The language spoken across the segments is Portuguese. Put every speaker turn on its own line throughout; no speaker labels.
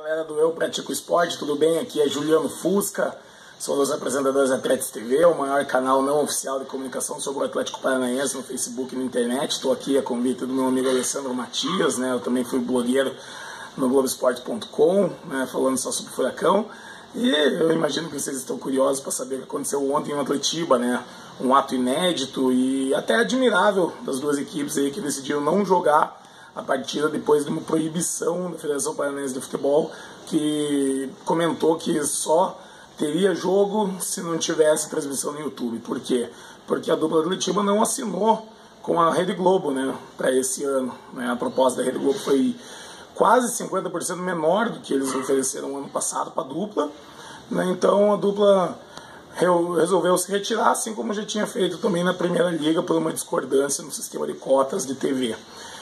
Galera do Eu Pratico Esporte, tudo bem? Aqui é Juliano Fusca, sou um dos apresentadores da Atletas TV, o maior canal não oficial de comunicação sobre o Atlético Paranaense no Facebook e na internet. Estou aqui a convite do meu amigo Alessandro Matias, né? Eu também fui blogueiro no Globoesporte.com, né? Falando só sobre o Furacão. E eu imagino que vocês estão curiosos para saber o que aconteceu ontem em Atletiba, né? Um ato inédito e até admirável das duas equipes aí que decidiram não jogar a partida depois de uma proibição da Federação Paranaense de Futebol, que comentou que só teria jogo se não tivesse transmissão no YouTube. Por quê? Porque a dupla Atletiba não assinou com a Rede Globo, né, para esse ano, né? A proposta da Rede Globo foi quase 50% menor do que eles ofereceram ano passado para a dupla, né? Então a dupla resolveu se retirar, assim como já tinha feito também na Primeira Liga, por uma discordância no sistema de cotas de TV.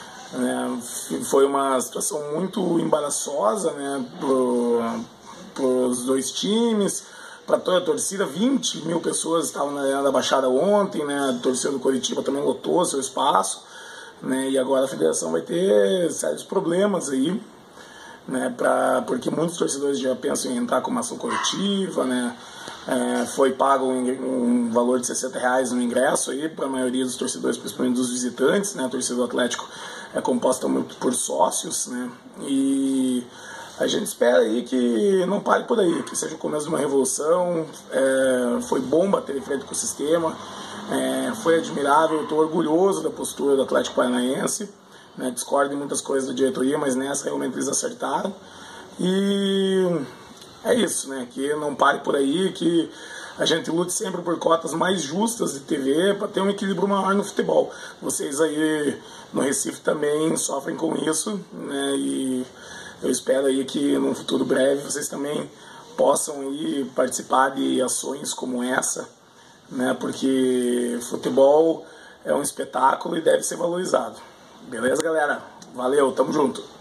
Foi uma situação muito embaraçosa, né, para os dois times, para toda a torcida. 20 mil pessoas estavam na Arena da Baixada ontem, né, a torcida do Coritiba também lotou seu espaço, né, e agora a federação vai ter sérios problemas aí, né, porque muitos torcedores já pensam em entrar com uma ação coletiva, né. Foi pago um valor de R$60 no ingresso aí para a maioria dos torcedores, principalmente dos visitantes, né. A torcida do Atlético é composta muito por sócios, né, e a gente espera aí que não pare por aí, que seja o começo de uma revolução. Foi bom bater de frente com o sistema, foi admirável, estou orgulhoso da postura do Atlético Paranaense, né, discordo de muitas coisas da diretoria, mas nessa realmente eles acertaram, e é isso, né, que não pare por aí, que a gente lute sempre por cotas mais justas de TV para ter um equilíbrio maior no futebol. Vocês aí no Recife também sofrem com isso, né, e eu espero aí que num futuro breve vocês também possam ir participar de ações como essa, né, porque futebol é um espetáculo e deve ser valorizado. Beleza, galera? Valeu, tamo junto!